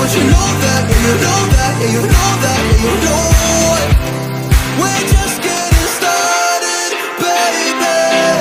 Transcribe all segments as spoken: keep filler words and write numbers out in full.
Cause you know that, yeah, you know that, yeah, you know that, yeah, you know it. We're just getting started, baby.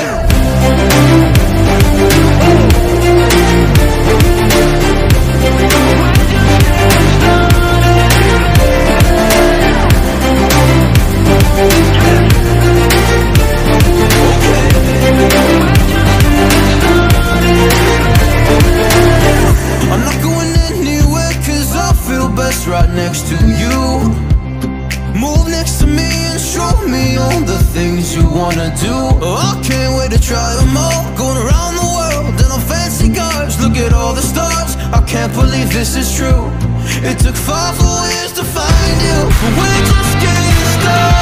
I'm not going anywhere cause I feel best right next to you. Move next to me and show me all the things you wanna do. Oh, I can't wait to try them all. Going around the world in on fancy cars. Look at all the stars, I can't believe this is true. It took five whole years to find you, but we're just getting started.